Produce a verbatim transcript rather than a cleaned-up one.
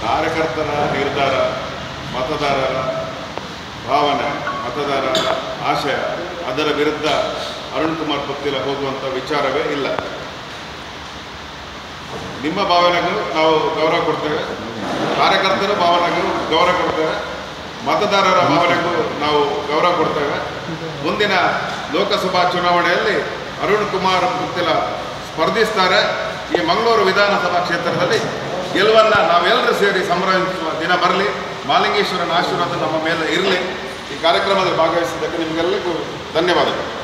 ಕಾರ್ಯಕರ್ತರ ನಿರ್ಧಾರ, ಮತದಾರರ ಭಾವನೆ, ಮತದಾರರ ಆಶಯ, ಅದರ ವಿರುದ್ಧ ಅರುಣ್ ಕುಮಾರ್ ಪುತ್ತಿಲ ಹೋಗುವಂಥ ವಿಚಾರವೇ ಇಲ್ಲ. ನಿಮ್ಮ ಭಾವನೆಗೂ ನಾವು ಗೌರವ ಕೊಡ್ತೇವೆ, ಕಾರ್ಯಕರ್ತರ ಭಾವನೆಗೂ ಗೌರವ ಕೊಡ್ತೇವೆ, ಮತದಾರರ ಭಾವನೆಗೂ ನಾವು ಗೌರವ ಕೊಡ್ತೇವೆ. ಮುಂದಿನ ಲೋಕಸಭಾ ಚುನಾವಣೆಯಲ್ಲಿ ಅರುಣ್ ಕುಮಾರ್ ಪುತ್ತಿಲ ಸ್ಪರ್ಧಿಸ್ತಾರೆ. ಈ ಮಂಗಳೂರು ವಿಧಾನಸಭಾ ಕ್ಷೇತ್ರದಲ್ಲಿ ಗೆಲುವನ್ನು ನಾವೆಲ್ಲರೂ ಸೇರಿ ಸಂಭ್ರಮಿಸುವ ದಿನ ಬರಲಿ. ಮಾಲಿಂಗೇಶ್ವರನ ಆಶೀರ್ವಾದ ನಮ್ಮ ಮೇಲೆ ಇರಲಿ. ಈ ಕಾರ್ಯಕ್ರಮದಲ್ಲಿ ಭಾಗವಹಿಸಿದ್ದಕ್ಕೆ ನಿಮಗೆಲ್ಲರಿಗೂ ಧನ್ಯವಾದಗಳು.